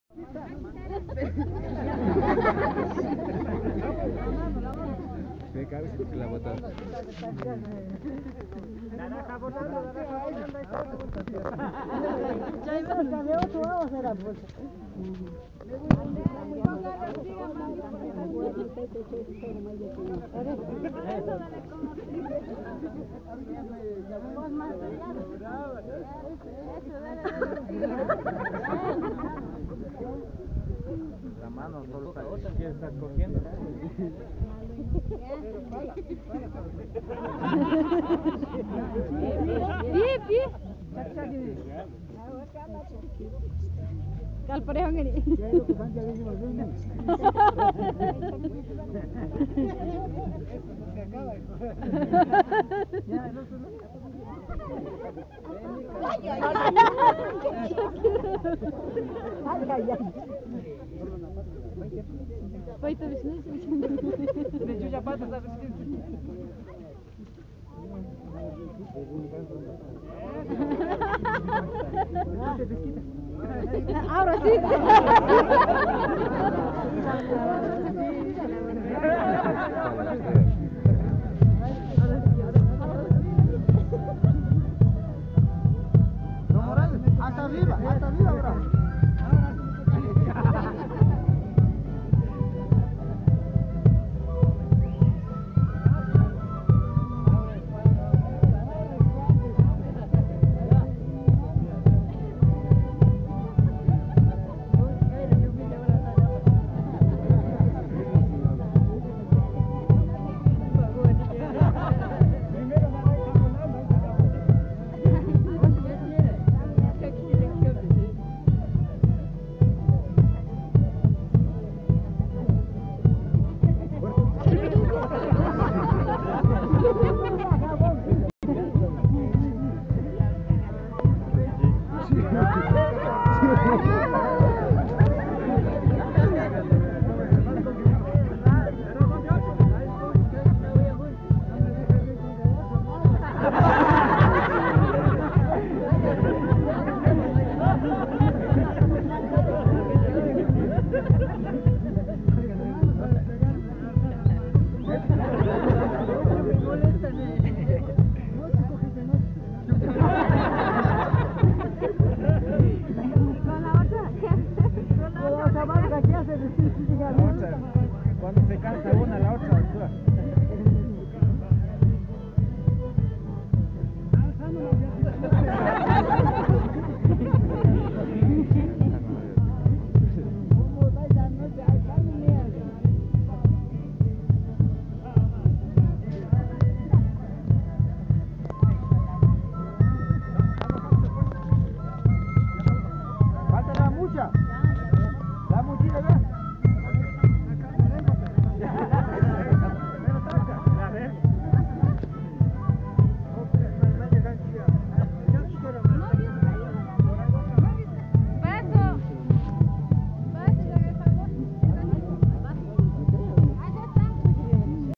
Me cabe la bota. Naranja volando, naranja volando. Ya iba a cambiar otro lado, será pues. La mano solo está que está cogiendo. Pie. Kal pareho ngani. Păi tu vezi, De Giugia Pată s-a văzut. ahora sí. No Morales, hasta arriba ahora. Cuando se cansa una, la otra actúa.